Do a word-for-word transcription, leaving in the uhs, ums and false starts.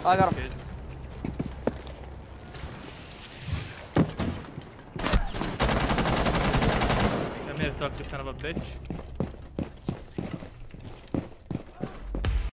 I got him. Kids. Come here, toxic son of a bitch.